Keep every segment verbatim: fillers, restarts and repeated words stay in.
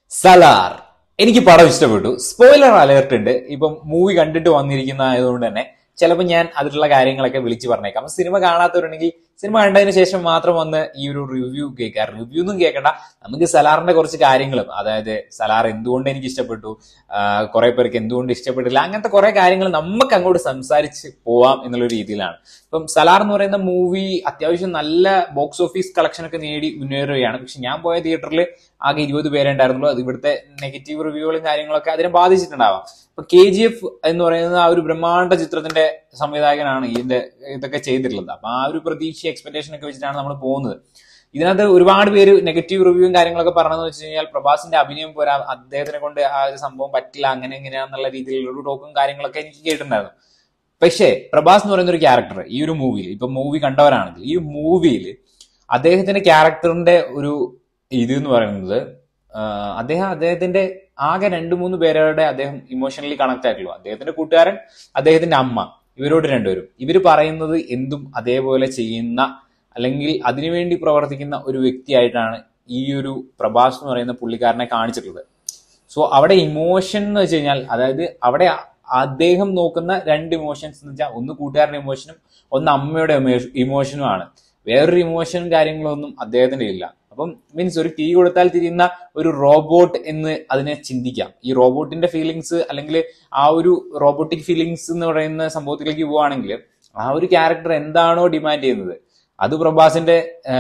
സലാർ എനിക്ക് പടം ഇഷ്ടപ്പെട്ടു. സ്പോയിലർ അലേർട്ട് ഉണ്ട്. ഇപ്പം മൂവി കണ്ടിട്ട് വന്നിരിക്കുന്ന ആയതുകൊണ്ട് തന്നെ ചിലപ്പോൾ ഞാൻ അതിലുള്ള കാര്യങ്ങളൊക്കെ വിളിച്ചു പറഞ്ഞേക്കാം. അപ്പൊ സിനിമ കാണാത്തവരുണ്ടെങ്കിൽ സിനിമ കണ്ടതിന് ശേഷം മാത്രം വന്ന് ഈ ഒരു റിവ്യൂ കേൾക്കാം. റിവ്യൂ ഒന്നും കേൾക്കണ്ട, നമുക്ക് സലാറിന്റെ കുറച്ച് കാര്യങ്ങളും, അതായത് സലാർ എന്തുകൊണ്ട് എനിക്ക് ഇഷ്ടപ്പെട്ടു, കുറെ പേർക്ക് എന്തുകൊണ്ട് ഇഷ്ടപ്പെട്ടില്ല, അങ്ങനത്തെ കുറെ കാര്യങ്ങൾ നമുക്ക് അങ്ങോട്ട് സംസാരിച്ച് പോവാം എന്നുള്ള രീതിയിലാണ്. ഇപ്പം സലാർ എന്ന് പറയുന്ന മൂവി അത്യാവശ്യം നല്ല ബോക്സ് ഓഫീസ് കളക്ഷൻ ഒക്കെ നേടി മുന്നേറുകയാണ്. പക്ഷെ ഞാൻ പോയ തിയേറ്ററിൽ ആകെ ഇരുപത് പേരെ ഉണ്ടായിരുന്നുള്ളൂ. അത് ഇവിടുത്തെ നെഗറ്റീവ് റിവ്യൂകളും കാര്യങ്ങളൊക്കെ അതിനെ ബാധിച്ചിട്ടുണ്ടാവാം. ഇപ്പൊ കെ ജി എഫ് എന്ന് പറയുന്നത് ആ ഒരു ബ്രഹ്മാണ്ഡ ചിത്രത്തിന്റെ സംവിധായകനാണ് ഇതിന്റെ ഇതൊക്കെ ചെയ്തിട്ടുള്ളത്. അപ്പൊ ആ ഒരു പ്രതീക്ഷ എക്സ്പെക്ടേഷൻ ഒക്കെ വെച്ചിട്ടാണ് നമ്മൾ പോകുന്നത്. ഇതിനകത്ത് ഒരുപാട് പേര് നെഗറ്റീവ് റിവ്യൂവും കാര്യങ്ങളൊക്കെ പറഞ്ഞതെന്ന് വെച്ച് കഴിഞ്ഞാൽ പ്രഭാസിന്റെ അഭിനയം പോരാ, അദ്ദേഹത്തിനെ കൊണ്ട് ആ ഒരു സംഭവം പറ്റില്ല, അങ്ങനെ എങ്ങനെയാന്നുള്ള രീതിയിലുള്ള ഒരു ടോക്കും കാര്യങ്ങളൊക്കെ എനിക്ക് കേട്ടിട്ടുണ്ടായിരുന്നു. പക്ഷേ പ്രഭാസ് എന്ന് പറയുന്ന ഒരു ക്യാരക്ടർ ഈ ഒരു മൂവിയിൽ, ഇപ്പൊ മൂവി കണ്ടവരാണെങ്കിൽ ഈ മൂവിയിൽ അദ്ദേഹത്തിന്റെ ക്യാരക്ടറിന്റെ ഒരു ഇത് എന്ന് പറയുന്നത്, അദ്ദേഹം അദ്ദേഹത്തിന്റെ ആകെ രണ്ടു മൂന്ന് പേരുടെ അദ്ദേഹം ഇമോഷണലി കണക്ട് ആയിട്ടുള്ളൂ. അദ്ദേഹത്തിന്റെ കൂട്ടുകാരൻ, അദ്ദേഹത്തിന്റെ അമ്മ, ഇവരോട് രണ്ടുപേരും ഇവർ പറയുന്നത് എന്തും അതേപോലെ ചെയ്യുന്ന അല്ലെങ്കിൽ അതിനുവേണ്ടി പ്രവർത്തിക്കുന്ന ഒരു വ്യക്തിയായിട്ടാണ് ഈ ഒരു പ്രഭാസ് എന്ന് പറയുന്ന പുള്ളിക്കാരനെ കാണിച്ചിട്ടുള്ളത്. സോ അവിടെ ഇമോഷൻ എന്ന് വെച്ച് കഴിഞ്ഞാൽ, അതായത് അവിടെ അദ്ദേഹം നോക്കുന്ന രണ്ട് ഇമോഷൻസ് എന്ന് വെച്ചാൽ ഒന്ന് കൂട്ടുകാരുടെ ഇമോഷനും ഒന്ന് അമ്മയുടെ ഇമോഷനും ആണ്. വേറൊരു ഇമോഷനും കാര്യങ്ങളൊന്നും അദ്ദേഹത്തിന്റെ ഇല്ല. അപ്പം മീൻസ് ഒരു കീ കൊടുത്താൽ തിരിയുന്ന ഒരു റോബോട്ട് എന്ന് അതിനെ ചിന്തിക്കാം. ഈ റോബോട്ടിന്റെ ഫീലിങ്സ് അല്ലെങ്കിൽ ആ ഒരു റോബോട്ടിക് ഫീലിങ്സ് എന്ന് പറയുന്ന സംഭവത്തിലേക്ക് പോവുകയാണെങ്കിൽ ആ ഒരു ക്യാരക്ടർ എന്താണോ ഡിമാൻഡ് ചെയ്യുന്നത് അത് പ്രഭാസിന്റെ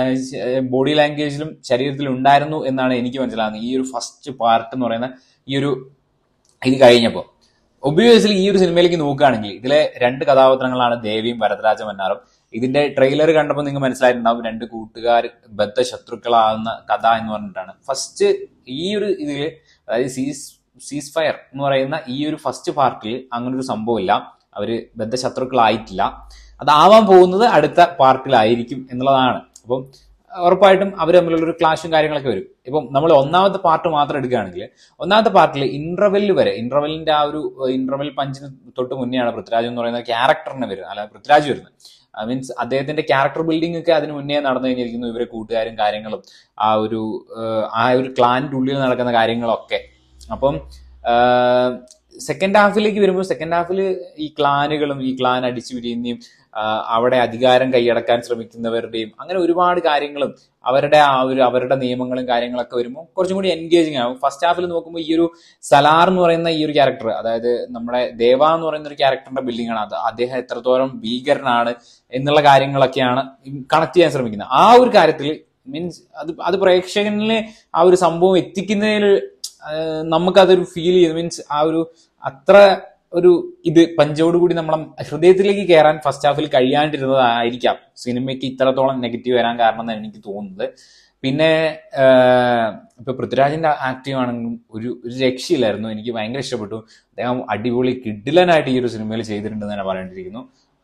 ബോഡി ലാംഗ്വേജിലും ശരീരത്തിലും ഉണ്ടായിരുന്നു എന്നാണ് എനിക്ക് മനസ്സിലാകുന്നത്. ഈ ഒരു ഫസ്റ്റ് പാർട്ട് എന്ന് പറയുന്ന ഈ ഒരു ഇത് കഴിഞ്ഞപ്പോൾ ഒബ്വിയസ്ലി ഈ ഒരു സിനിമയിലേക്ക് നോക്കുകയാണെങ്കിൽ ഇതിലെ രണ്ട് കഥാപാത്രങ്ങളാണ് ദേവിയും വരദരാജ മന്നാറും. ഇതിന്റെ ട്രെയിലർ കണ്ടപ്പോൾ നിങ്ങൾ മനസ്സിലായിട്ടുണ്ടാവും രണ്ട് കൂട്ടുകാർ ബദ്ധ ശത്രുക്കളാകുന്ന കഥ എന്ന് പറഞ്ഞിട്ടാണ്. ഫസ്റ്റ് ഈ ഒരു ഇതില്, അതായത് സീസ് സീസ് ഫയർ എന്ന് പറയുന്ന ഈ ഒരു ഫസ്റ്റ് പാർട്ടിൽ അങ്ങനെ ഒരു സംഭവമില്ല. അവര് ബദ്ധ ശത്രുക്കളായിട്ടില്ല. അതാവാൻ പോകുന്നത് അടുത്ത പാർട്ടിലായിരിക്കും എന്നുള്ളതാണ്. അപ്പം ഉറപ്പായിട്ടും അവർ തമ്മിലുള്ള ഒരു ക്ലാഷും കാര്യങ്ങളൊക്കെ വരും. ഇപ്പം നമ്മൾ ഒന്നാമത്തെ പാർട്ട് മാത്രം എടുക്കുകയാണെങ്കിൽ ഒന്നാമത്തെ പാർട്ടിൽ ഇന്റർവെല്ലിൽ വരെ, ഇന്റർവെല്ലിന്റെ ആ ഒരു ഇന്റർവെൽ പഞ്ചിന് തൊട്ട് മുന്നെയാണ് പൃഥ്വിരാജ് എന്ന് പറയുന്ന ക്യാരക്ടറിനെ വരുന്നത്, അല്ല പൃഥ്വിരാജ് വരുന്നത്. മീൻസ് അദ്ദേഹത്തിന്റെ ക്യാരക്ടർ ബിൽഡിംഗ് ഒക്കെ അതിന് മുന്നേ നടന്നു കഴിഞ്ഞിരിക്കുന്നു. ഇവരെ കൂട്ടുകാരും കാര്യങ്ങളും ആ ഒരു ആ ഒരു ക്ലാനിന്റെ ഉള്ളിൽ നടക്കുന്ന കാര്യങ്ങളൊക്കെ. അപ്പം സെക്കൻഡ് ഹാഫിലേക്ക് വരുമ്പോൾ സെക്കൻഡ് ഹാഫിൽ ഈ ക്ലാനുകളും ഈ ക്ലാൻ അടിച്ചു പിരിയുന്നതും അവിടെ അധികാരം കൈയടക്കാൻ ശ്രമിക്കുന്നവരുടെയും അങ്ങനെ ഒരുപാട് കാര്യങ്ങളും അവരുടെ ആ ഒരു അവരുടെ നിയമങ്ങളും കാര്യങ്ങളൊക്കെ വരുമ്പോൾ കുറച്ചും കൂടി എൻഗേജിങ് ആകും. ഫസ്റ്റ് ഹാഫിൽ നോക്കുമ്പോൾ ഈ ഒരു സലാർ എന്ന് പറയുന്ന ഈ ഒരു ക്യാരക്ടർ, അതായത് നമ്മുടെ ദേവ എന്ന് പറയുന്ന ഒരു ക്യാരക്ടറിന്റെ ബിൽഡിംഗ് ആണ് അത്. അദ്ദേഹം എത്രത്തോളം ഭീകരനാണ് എന്നുള്ള കാര്യങ്ങളൊക്കെയാണ് കണക്ട് ചെയ്യാൻ ശ്രമിക്കുന്നത്. ആ ഒരു കാര്യത്തിൽ മീൻസ് അത് അത് പ്രേക്ഷകനില് ആ ഒരു സംഭവം എത്തിക്കുന്നതിൽ നമുക്കതൊരു ഫീൽ ചെയ്തു. മീൻസ് ആ ഒരു അത്ര ഒരു ഇത് പഞ്ചോടുകൂടി നമ്മളെ ഹൃദയത്തിലേക്ക് കയറാൻ ഫസ്റ്റ് ഹാഫിൽ കഴിയാണ്ടിരുന്നതായിരിക്കാം സിനിമയ്ക്ക് ഇത്രത്തോളം നെഗറ്റീവ് വരാൻ കാരണം എന്നാണ് എനിക്ക് തോന്നുന്നത്. പിന്നെ ഇപ്പൊ പൃഥ്വിരാജിന്റെ ആക്റ്റീവ് ആണെങ്കിലും ഒരു ഒരു രക്ഷയില്ലായിരുന്നു. എനിക്ക് ഭയങ്കര ഇഷ്ടപ്പെട്ടു. അദ്ദേഹം അടിപൊളി കിഡിലനായിട്ട് ഈ ഒരു സിനിമയിൽ ചെയ്തിട്ടുണ്ടെന്ന് തന്നെ പറയേണ്ടിയിരിക്കുന്നു.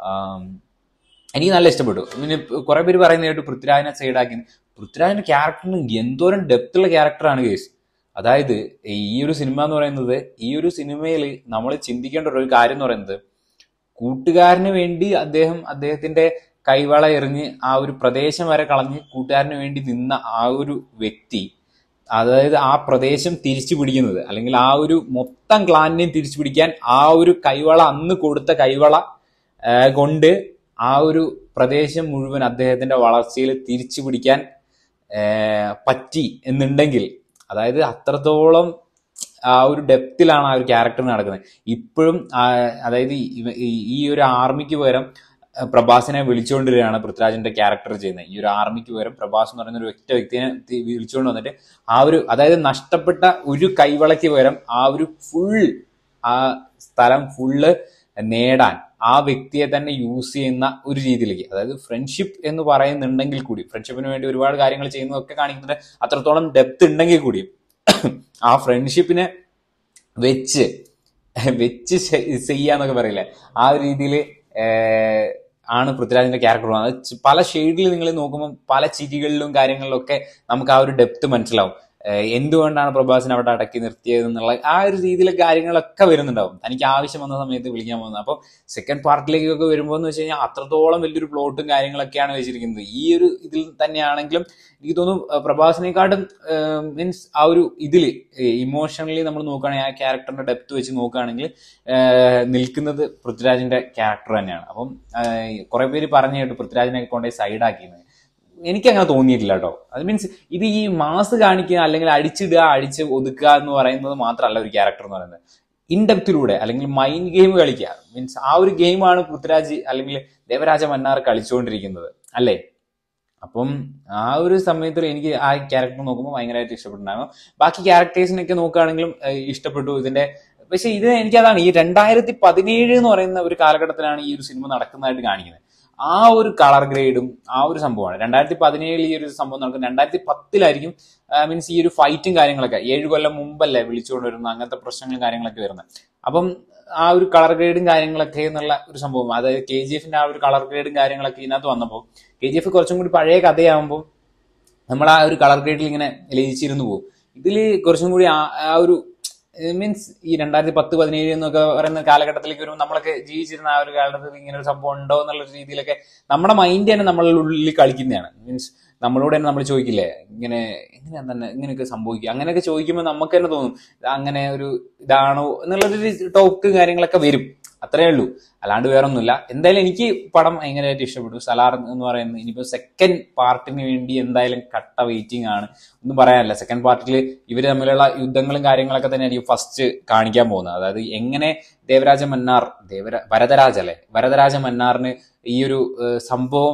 എനിക്ക് നല്ല ഇഷ്ടപ്പെട്ടു. പിന്നെ കുറെ പേര് പറയുന്ന കേട്ടു പൃഥ്വിരാജിനെ സൈഡാക്കി. പൃഥ്വിരാജിന്റെ ക്യാരക്ടറിന് എന്തോരം ഡെപ്തുള്ള ക്യാരക്ടറാണ് കേസ്. അതായത് ഈ ഒരു സിനിമ എന്ന് പറയുന്നത്, ഈ ഒരു സിനിമയിൽ നമ്മൾ ചിന്തിക്കേണ്ട ഒരു കാര്യം എന്ന് പറയുന്നത്, കൂട്ടുകാരന് വേണ്ടി അദ്ദേഹം അദ്ദേഹത്തിന്റെ കൈവള എറിഞ്ഞ് ആ ഒരു പ്രദേശം വരെ കളഞ്ഞ് കൂട്ടുകാരന് വേണ്ടി നിന്ന ആ ഒരു വ്യക്തി, അതായത് ആ പ്രദേശം തിരിച്ചു പിടിക്കുന്നത് അല്ലെങ്കിൽ ആ ഒരു മൊത്തം ക്ലാനിനെയും തിരിച്ചു പിടിക്കാൻ ആ ഒരു കൈവള, അന്ന് കൊടുത്ത കൈവള കൊണ്ട് ആ ഒരു പ്രദേശം മുഴുവൻ അദ്ദേഹത്തിന്റെ വളർച്ചയിൽ തിരിച്ചു പിടിക്കാൻ പറ്റി എന്നുണ്ടെങ്കിൽ, അതായത് അത്രത്തോളം ആ ഒരു ഡെപ്തിലാണ് ആ ഒരു ക്യാരക്ടർ നടക്കുന്നത്. ഇപ്പോഴും അതായത് ഈ ഒരു ആർമിക്ക് പകരം പ്രഭാസിനെ വിളിച്ചുകൊണ്ടിരിക്കുകയാണ് പൃഥ്വിരാജിന്റെ ക്യാരക്ടർ ചെയ്യുന്നത്. ഈ ഒരു ആർമിക്ക് പകരം പ്രഭാസ് എന്ന് പറയുന്ന ഒരു ഒറ്റ വ്യക്തിനെ വിളിച്ചുകൊണ്ട് വന്നിട്ട് ആ ഒരു, അതായത് നഷ്ടപ്പെട്ട ഒരു കൈവളയ്ക്ക് പകരം ആ ഒരു ഫുൾ ആ സ്ഥലം ഫുള്ള് നേടാൻ ആ വ്യക്തിയെ തന്നെ യൂസ് ചെയ്യുന്ന ഒരു രീതിയിലേക്ക്, അതായത് ഫ്രണ്ട്ഷിപ്പ് എന്ന് പറയുന്നുണ്ടെങ്കിൽ കൂടി, ഫ്രണ്ട്ഷിപ്പിന് വേണ്ടി ഒരുപാട് കാര്യങ്ങൾ ചെയ്യുന്നതൊക്കെ കാണിക്കുന്നുണ്ട്, അത്രത്തോളം ഡെപ്ത് ഉണ്ടെങ്കിൽ കൂടി ആ ഫ്രണ്ട്ഷിപ്പിനെ വെച്ച് വെച്ച് ചെയ്യാന്നൊക്കെ പറയില്ലേ, ആ ഒരു രീതിയിൽ ആണ് പൃഥ്വിരാജിന്റെ ക്യാരക്ടർ. അത് പല ഷെയ്ഡിൽ നിങ്ങൾ നോക്കുമ്പോൾ പല ചിരികളിലും കാര്യങ്ങളിലും ഒക്കെ നമുക്ക് ആ ഒരു ഡെപ്ത് മനസ്സിലാവും. എന്തുകൊണ്ടാണ് പ്രഭാസിനെ അവിടെ അടക്കി നിർത്തിയത് എന്നുള്ള ആ ഒരു രീതിയിലെ കാര്യങ്ങളൊക്കെ വരുന്നുണ്ടാവും. തനിക്ക് ആവശ്യം വന്ന സമയത്ത് വിളിക്കാൻ പോകുന്നത്. അപ്പോൾ സെക്കൻഡ് പാർട്ടിലേക്കൊക്കെ വരുമ്പോൾ എന്ന് വെച്ച് കഴിഞ്ഞാൽ അത്രത്തോളം വലിയൊരു പ്ലോട്ടും കാര്യങ്ങളൊക്കെയാണ് വെച്ചിരിക്കുന്നത്. ഈ ഒരു ഇതിൽ തന്നെയാണെങ്കിലും എനിക്ക് തോന്നുന്നു പ്രഭാസിനെക്കാട്ടും മീൻസ് ആ ഒരു ഇതിൽ ഇമോഷണലി നമ്മൾ നോക്കുകയാണെങ്കിൽ ആ ക്യാരക്ടറിന്റെ ഡെപ്ത് വെച്ച് നോക്കുകയാണെങ്കിൽ നിൽക്കുന്നത് പൃഥ്വിരാജിന്റെ ക്യാരക്ടർ തന്നെയാണ്. അപ്പം കുറെ പേര് പറഞ്ഞു കേട്ടു പൃഥ്വിരാജിനെ കൊണ്ടുപോയി സൈഡാക്കിയെന്ന്. എനിക്കങ്ങനെ തോന്നിയിട്ടില്ല കേട്ടോ. അത് മീൻസ് ഇത് ഈ മാസ് കാണിക്കുക അല്ലെങ്കിൽ അടിച്ചിടുക അടിച്ച് ഒതുക്കുക എന്ന് പറയുന്നത് മാത്രമല്ല ഒരു ക്യാരക്ടർ എന്ന് പറയുന്നത്. ഇൻഡെപ്തിലൂടെ അല്ലെങ്കിൽ മൈൻഡ് ഗെയിം കളിക്കുക, മീൻസ് ആ ഒരു ഗെയിമാണ് പൃഥ്വിരാജ് അല്ലെങ്കിൽ ദേവരാജ മന്നാർ കളിച്ചുകൊണ്ടിരിക്കുന്നത് അല്ലേ. അപ്പം ആ ഒരു സമയത്തിൽ എനിക്ക് ആ ക്യാരക്ടർ നോക്കുമ്പോൾ ഭയങ്കരമായിട്ട് ഇഷ്ടപ്പെട്ടിട്ടുണ്ടാകും. ബാക്കി ക്യാരക്ടേഴ്സിനൊക്കെ നോക്കുകയാണെങ്കിലും ഇഷ്ടപ്പെട്ടു ഇതിന്റെ. പക്ഷെ ഇത് എനിക്കതാണ് ഈ രണ്ടായിരത്തി പതിനേഴ് എന്ന് പറയുന്ന ഒരു കാലഘട്ടത്തിലാണ് ഈ ഒരു സിനിമ നടക്കുന്നതായിട്ട് കാണിക്കുന്നത്. ആ ഒരു കളർ ഗ്രേഡും ആ ഒരു സംഭവമാണ്. രണ്ടായിരത്തി പതിനേഴിൽ ഈ ഒരു സംഭവം നടക്കുന്നത്. രണ്ടായിരത്തി പത്തിലായിരിക്കും മീൻസ് ഈ ഒരു ഫൈറ്റും കാര്യങ്ങളൊക്കെ ഏഴ് കൊല്ലം മുമ്പല്ലേ വിളിച്ചുകൊണ്ട് വരുന്നത്, അങ്ങനത്തെ പ്രശ്നങ്ങളും കാര്യങ്ങളൊക്കെ വരുന്നത്. അപ്പം ആ ഒരു കളർ ഗ്രേഡും കാര്യങ്ങളൊക്കെ എന്നുള്ള ഒരു സംഭവം, അതായത് കെ ജി എഫിന്റെ ആ ഒരു കളർ ഗ്രേഡും കാര്യങ്ങളൊക്കെ ഇതിനകത്ത് വന്നപ്പോൾ കെ ജി എഫ് കുറച്ചും കൂടി പഴയ കഥയാകുമ്പോൾ നമ്മൾ ആ ഒരു കളർ ഗ്രേഡിൽ ഇങ്ങനെ ലയിച്ചിരുന്നു പോകും. ഇതില് കുറച്ചും കൂടി ആ ഒരു മീൻസ് ഈ രണ്ടായിരത്തി പത്ത് പതിനേഴ് എന്നൊക്കെ പറയുന്ന കാലഘട്ടത്തിലേക്ക് വരുമ്പോൾ നമ്മളൊക്കെ ജീവിച്ചിരുന്ന ആ ഒരു കാലഘട്ടത്തിൽ ഇങ്ങനെ ഒരു സംഭവം ഉണ്ടോ എന്നുള്ള രീതിയിലൊക്കെ നമ്മുടെ മൈൻഡ് തന്നെ നമ്മളുടെ ഉള്ളിൽ കളിക്കുന്നതാണ്. മീൻസ് നമ്മളോട് തന്നെ നമ്മൾ ചോദിക്കില്ലേ ഇങ്ങനെ എങ്ങനെയാ തന്നെ ഇങ്ങനെയൊക്കെ സംഭവിക്കുക, അങ്ങനെയൊക്കെ ചോദിക്കുമ്പോൾ നമുക്ക് തന്നെ തോന്നും അങ്ങനെ ഒരു ഇതാണോ എന്നുള്ളൊരു ടോക്ക് കാര്യങ്ങളൊക്കെ വരും. അത്രേ ഉള്ളൂ, അല്ലാണ്ട് വേറെ ഒന്നുമില്ല. എന്തായാലും എനിക്ക് പടം ഭയങ്കരമായിട്ട് ഇഷ്ടപ്പെട്ടു. സലാർ എന്ന് പറയുന്നത് ഇനിയിപ്പോൾ സെക്കൻഡ് പാർട്ടിന് വേണ്ടി എന്തായാലും കട്ട വെയിറ്റിംഗ് ആണ്, ഒന്നും പറയാനില്ല. സെക്കൻഡ് പാർട്ടിൽ ഇവർ തമ്മിലുള്ള യുദ്ധങ്ങളും കാര്യങ്ങളൊക്കെ തന്നെയായിരിക്കും ഫസ്റ്റ് കാണിക്കാൻ പോകുന്നത്. അതായത് എങ്ങനെ ദേവരാജ മന്നാർ ദേവര വരദരാജ് അല്ലെ വരദരാജ മന്നാറിന് ഈ ഒരു സംഭവം,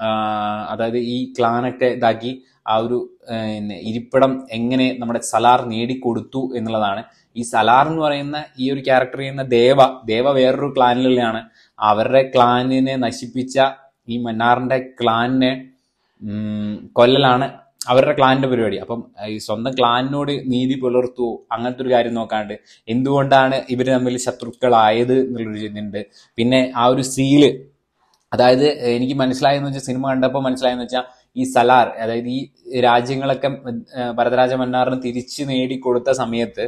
അതായത് ഈ ക്ലാനൊക്കെ ഇതാക്കി ആ ഒരു ഇരിപ്പിടം എങ്ങനെ നമ്മുടെ സലാർ നേടിക്കൊടുത്തു എന്നുള്ളതാണ്. ഈ സലാർ എന്ന് പറയുന്ന ഈ ഒരു ക്യാരക്ടർ ചെയ്യുന്ന ദേവ ദേവ വേറൊരു ക്ലാനിലുള്ളതാണ്. അവരുടെ ക്ലാനിനെ നശിപ്പിച്ച ഈ മന്നാറിന്റെ ക്ലാനിനെ കൊല്ലലാണ് അവരുടെ ക്ലാനിന്റെ പരിപാടി. അപ്പം ഈ സ്വന്തം ക്ലാനിനോട് നീതി പുലർത്തുവോ അങ്ങനത്തെ ഒരു കാര്യം നോക്കാണ്ട് എന്തുകൊണ്ടാണ് ഇവര് തമ്മിൽ ശത്രുക്കളായത് എന്നുള്ളൊരു ചിന്തയുണ്ട്. പിന്നെ ആ ഒരു സീല്, അതായത് എനിക്ക് മനസ്സിലായെന്ന് വെച്ചാൽ സിനിമ കണ്ടപ്പോൾ മനസ്സിലായെന്ന് വെച്ചാൽ ഈ സലാർ, അതായത് ഈ രാജ്യങ്ങളൊക്കെ വരദരാജ മന്നാറിന് തിരിച്ചു നേടിക്കൊടുത്ത സമയത്ത്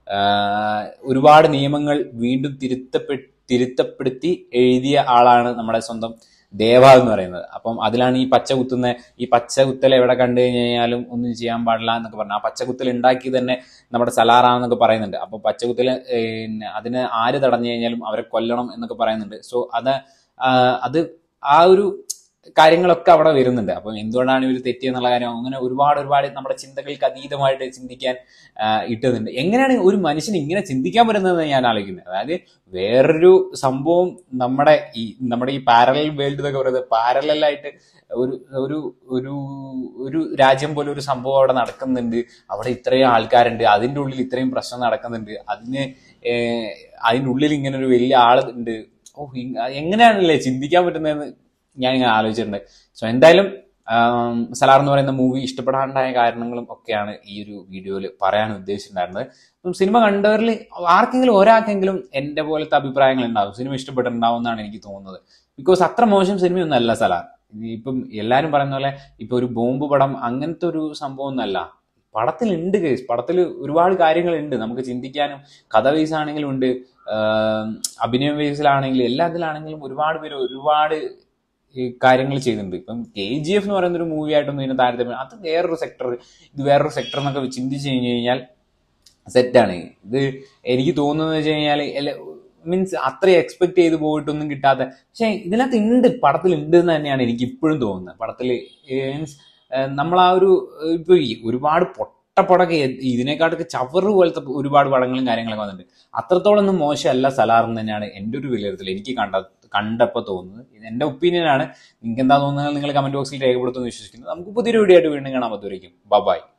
ഒരുപാട് നിയമങ്ങൾ വീണ്ടും തിരുത്തപ്പെ തിരുത്തപ്പെടുത്തി എഴുതിയ ആളാണ് നമ്മുടെ സ്വന്തം ദേവ എന്ന് പറയുന്നത്. അപ്പം അതിലാണ് ഈ പച്ച കുത്തുന്ന ഈ പച്ച കുത്തൽ എവിടെ കണ്ടു കഴിഞ്ഞാലും ഒന്നും ചെയ്യാൻ പാടില്ല എന്നൊക്കെ പറഞ്ഞു. ആ പച്ചകുത്തൽ ഉണ്ടാക്കി തന്നെ നമ്മുടെ സലാറാണെന്നൊക്കെ പറയുന്നുണ്ട്. അപ്പൊ പച്ചകുത്തൽ അതിന് ആര് തടഞ്ഞു കഴിഞ്ഞാലും അവരെ കൊല്ലണം എന്നൊക്കെ പറയുന്നുണ്ട്. സോ അത് അത് ആ ഒരു കാര്യങ്ങളൊക്കെ അവിടെ വരുന്നുണ്ട്. അപ്പം എന്തുകൊണ്ടാണ് ഇവർ തെറ്റിയെന്നുള്ള കാര്യം അങ്ങനെ ഒരുപാട് ഒരുപാട് നമ്മുടെ ചിന്തകൾക്ക് അതീതമായിട്ട് ചിന്തിക്കാൻ ഇട്ടുന്നുണ്ട്. എങ്ങനെയാണ് ഒരു മനുഷ്യന് ഇങ്ങനെ ചിന്തിക്കാൻ പറ്റുന്നതെന്ന് ഞാൻ ആലോചിക്കുന്നത്. അതായത് വേറൊരു സംഭവം നമ്മുടെ ഈ നമ്മുടെ ഈ പാരലൽ വേൾഡ് എന്നൊക്കെ പറയുന്നത് പാരലായിട്ട് ഒരു ഒരു ഒരു ഒരു രാജ്യം പോലെ ഒരു സംഭവം അവിടെ നടക്കുന്നുണ്ട്. അവിടെ ഇത്രയും ആൾക്കാരുണ്ട്, അതിൻ്റെ ഉള്ളിൽ ഇത്രയും പ്രശ്നം നടക്കുന്നുണ്ട്, അതിന് അതിൻ്റെ ഉള്ളിൽ ഇങ്ങനെ ഒരു വലിയ ആൾ ഉണ്ട്. ഓ, എങ്ങനെയാണല്ലേ ചിന്തിക്കാൻ പറ്റുന്നതെന്ന് ഞാൻ ഇങ്ങനെ ആലോചിച്ചിട്ടുണ്ട്. സോ എന്തായാലും സലാർ എന്ന് പറയുന്ന മൂവി ഇഷ്ടപ്പെടാണ്ടായ കാരണങ്ങളും ഒക്കെയാണ് ഈ ഒരു വീഡിയോയിൽ പറയാൻ ഉദ്ദേശിച്ചിട്ടുണ്ടായിരുന്നത്. അപ്പം സിനിമ കണ്ടവരിൽ ആർക്കെങ്കിലും ഒരാൾക്കെങ്കിലും എൻ്റെ പോലത്തെ അഭിപ്രായങ്ങൾ ഉണ്ടാവും, സിനിമ ഇഷ്ടപ്പെട്ടിട്ടുണ്ടാവും എന്നാണ് എനിക്ക് തോന്നുന്നത്. ബിക്കോസ് അത്ര മോശം സിനിമയൊന്നും അല്ല സലാർ. ഇപ്പം എല്ലാവരും പറയുന്ന പോലെ ഇപ്പൊ ഒരു ബോംബ് പടം അങ്ങനത്തെ ഒരു സംഭവം ഒന്നല്ല. പടത്തിലുണ്ട് കേസ്, പടത്തിൽ ഒരുപാട് കാര്യങ്ങളുണ്ട് നമുക്ക് ചിന്തിക്കാനും. കഥ വൈസ് ആണെങ്കിലും ഉണ്ട്, അഭിനയ വൈസിലാണെങ്കിലും എല്ലാത്തിലാണെങ്കിലും ഒരുപാട് പേര് ഒരുപാട് കാര്യങ്ങൾ ചെയ്യുന്നുണ്ട്. ഇപ്പം കെ ജി എഫ് എന്ന് പറയുന്ന ഒരു മൂവി ആയിട്ടൊന്നും ഇതിനെ താരതമ്യം, അത് വേറൊരു സെക്ടർ, ഇത് വേറൊരു സെക്ടർ എന്നൊക്കെ ചിന്തിച്ചു കഴിഞ്ഞു കഴിഞ്ഞാൽ സെറ്റാണ്. ഇത് എനിക്ക് തോന്നുന്നത് വെച്ച് കഴിഞ്ഞാൽ മീൻസ് അത്ര എക്സ്പെക്ട് ചെയ്ത് പോയിട്ടൊന്നും കിട്ടാത്ത, പക്ഷെ ഇതിനകത്ത് ഉണ്ട്, പടത്തിൽ ഉണ്ട് എന്ന് തന്നെയാണ് എനിക്ക് ഇപ്പോഴും തോന്നുന്നത്. പടത്തിൽ മീൻസ് നമ്മൾ ആ ഒരു ഇപ്പൊ ഒരുപാട് പൊട്ടപ്പടൊക്കെ ഇതിനെക്കാട്ടൊക്കെ ചവറ് പോലത്തെ ഒരുപാട് പടങ്ങളും കാര്യങ്ങളൊക്കെ വന്നിട്ടുണ്ട്. അത്രത്തോളം ഒന്നും മോശമല്ല സലാർ എന്ന് തന്നെയാണ് എൻ്റെ ഒരു വിലയിരുത്തൽ, എനിക്ക് കണ്ട കണ്ടപ്പോൾ തോന്നുന്നത്. ഇത് എൻ്റെ ഒപ്പീനിയൻ ആണ്. നിങ്ങൾക്ക് എന്താ തോന്നുന്നത് നിങ്ങൾ കമന്റ് ബോക്സിൽ രേഖപ്പെടുത്തുമെന്ന് വിശ്വസിക്കുന്നു. നമുക്ക് പുതിയൊരു വീഡിയോ ആയിട്ട് വീണ്ടും കാണാൻ പറ്റുമായിരിക്കും. ബൈ.